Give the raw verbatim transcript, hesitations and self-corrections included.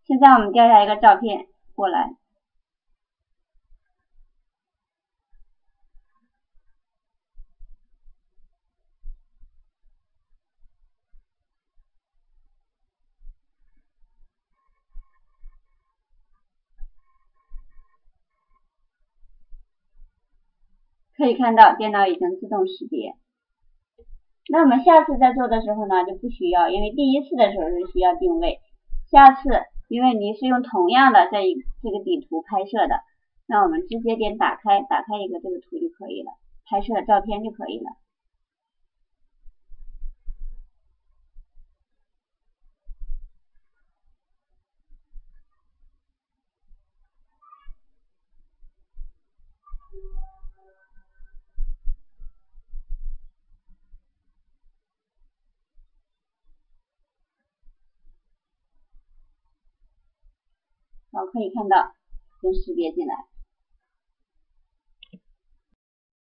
现在我们调下一个照片过来，可以看到电脑已经自动识别。那我们下次再做的时候呢，就不需要，因为第一次的时候是需要定位，下次因为你是用同样的这一这个底图拍摄的，那我们直接点打开，打开一个这个图就可以了，拍摄照片就可以了。好，可以看到已经识别进来。